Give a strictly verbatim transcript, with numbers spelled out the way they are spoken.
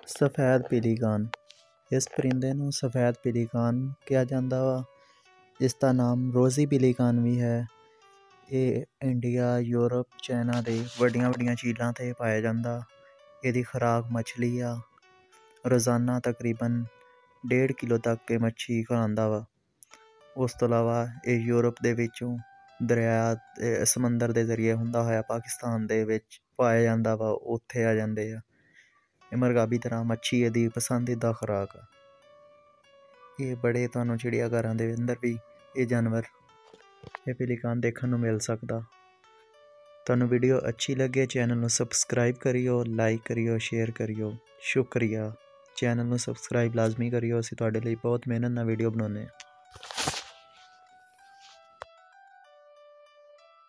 सफ़ैद पीलीकान। इस परिंदे नूं सफ़ैद पीलीकान कहा जाता वा। इसका नाम रोज़ी पीलीकान भी है। ये इंडिया, यूरोप, चाइना दे वड्डियां वड्डियां झीलों ते पाया जाता। इसकी खुराक मछली आ। रोज़ाना तकरीबन डेढ़ किलो तक ये मच्छी खांदा वा। उस तो इलावा ये यूरोप दे विचों दरिया समंदर के जरिए हुंदा होया पाकिस्तान दे विच पाया जाता वा, उत्थे आ जाते हैं। ये मरगाबी तरह मच्छी यदी पसंदीदा खुराक आ। ये बड़े तुहानूं चिड़ियाघरां दे अंदर भी ये जानवर ये पीलीकान देखने नूं मिल सकता। तुहानूं वीडियो अच्छी लगे चैनल नूं सबसक्राइब करियो, लाइक करियो, शेयर करियो। शुक्रिया। चैनल नूं सबसक्राइब लाजमी करियो, असीं तुहाडे लई बहुत मेहनत नाल वीडियो बनाउने।